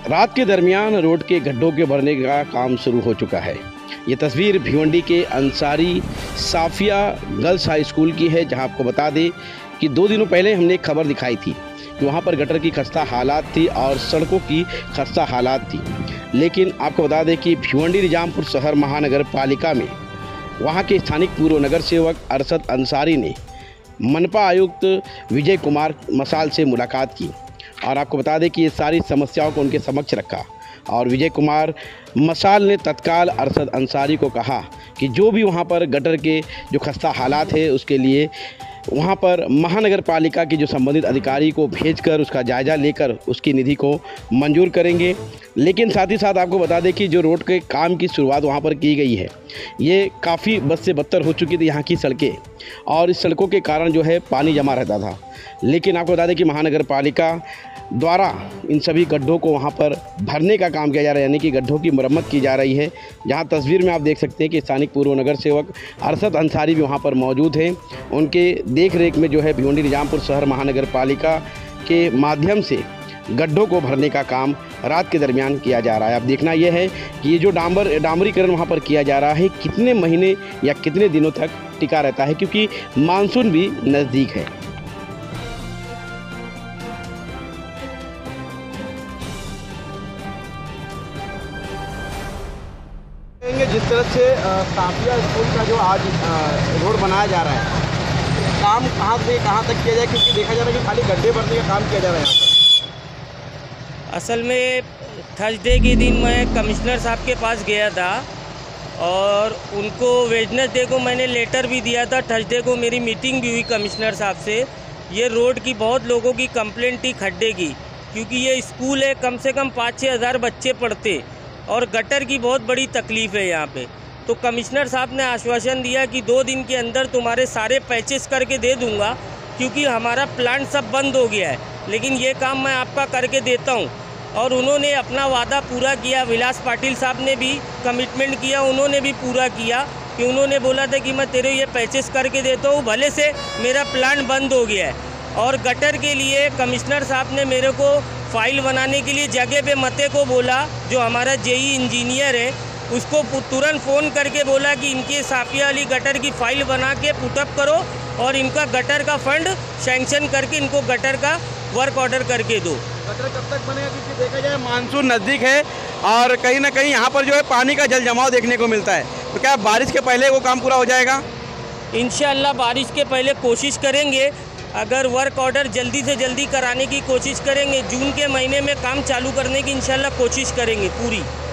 रात के दरमियान रोड के गड्ढों के भरने का काम शुरू हो चुका है। ये तस्वीर भिवंडी के Ansari Safia girls high school की है, जहां आपको बता दें कि 2 दिनों पहले हमने एक खबर दिखाई थी कि वहां पर गटर की खस्ता हालात थी और सड़कों की खस्ता हालात थी। लेकिन आपको बता दें कि भिवंडी निजामपुर शहर महानगर पालिका में वहां के स्थानिक पूर्व नगर सेवक अरशद अंसारी ने मनपा आयुक्त विजय कुमार मसाल से मुलाकात की और आपको बता दें कि ये सारी समस्याओं को उनके समक्ष रखा और विजय कुमार मसाल ने तत्काल अरशद अंसारी को कहा कि जो भी वहाँ पर गटर के जो खस्ता हालात है उसके लिए वहाँ पर महानगर पालिका के जो संबंधित अधिकारी को भेजकर उसका जायज़ा लेकर उसकी निधि को मंजूर करेंगे। लेकिन साथ ही साथ आपको बता दें कि जो रोड के काम की शुरुआत वहाँ पर की गई है, ये काफ़ी बद से बदतर हो चुकी थी यहाँ की सड़कें, और इस सड़कों के कारण जो है पानी जमा रहता था। लेकिन आपको बता दें कि महानगर पालिका द्वारा इन सभी गड्ढों को वहाँ पर भरने का काम किया जा रहा है, यानी कि गड्ढों की मरम्मत की जा रही है। जहाँ तस्वीर में आप देख सकते हैं कि स्थानिक पूर्व नगर सेवक अरशद अंसारी भी वहाँ पर मौजूद हैं। उनके देख रेख में जो है भिवंडी निजामपुर शहर महानगर पालिका के माध्यम से गड्ढों को भरने का काम रात के दरमियान किया जा रहा है। अब देखना यह है कि ये जो डामरीकरण वहाँ पर किया जा रहा है कितने महीने या कितने दिनों तक टिका रहता है, क्योंकि मानसून भी नज़दीक है। जिस तरह से साफिया स्कूल का जो आज रोड बनाया जा रहा है, काम कहाँ से कहाँ तक किया जाए, क्योंकि देखा जा रहा है कि खाली गड्ढे भरने का काम किया जा रहा है यहाँ पर। असल में थर्सडे के दिन मैं कमिश्नर साहब के पास गया था और उनको वेडनेसडे को मैंने लेटर भी दिया था। थर्सडे को मेरी मीटिंग भी हुई कमिश्नर साहब से। ये रोड की बहुत लोगों की कंप्लेंट थी खड्डे की, क्योंकि ये स्कूल है, कम से कम 5-6 हज़ार बच्चे पढ़ते और गटर की बहुत बड़ी तकलीफ़ है यहाँ पे। तो कमिश्नर साहब ने आश्वासन दिया कि 2 दिन के अंदर तुम्हारे सारे पैचेस करके दे दूँगा, क्योंकि हमारा प्लांट सब बंद हो गया है, लेकिन ये काम मैं आपका करके देता हूँ। और उन्होंने अपना वादा पूरा किया। विलास पाटिल साहब ने भी कमिटमेंट किया, उन्होंने भी पूरा किया कि उन्होंने बोला था कि मैं तेरे ये पैचेस करके देता हूँ, भले से मेरा प्लांट बंद हो गया है। और गटर के लिए कमिश्नर साहब ने मेरे को फाइल बनाने के लिए जगह पे मते को बोला, जो हमारा जेई इंजीनियर है उसको तुरंत फ़ोन करके बोला कि इनके साफिया वाली गटर की फ़ाइल बना के पुटअप करो और इनका गटर का फंड सैंक्शन करके इनको गटर का वर्क ऑर्डर करके दो। गटर कब तक बनेगा, क्योंकि देखा जाए मानसून नज़दीक है और कहीं ना कहीं यहाँ पर जो है पानी का जल जमाव देखने को मिलता है, तो क्या बारिश के पहले वो काम पूरा हो जाएगा? इंशाल्लाह बारिश के पहले कोशिश करेंगे। अगर वर्क ऑर्डर जल्दी से जल्दी कराने की कोशिश करेंगे, जून के महीने में काम चालू करने की इंशाल्लाह कोशिश करेंगे पूरी।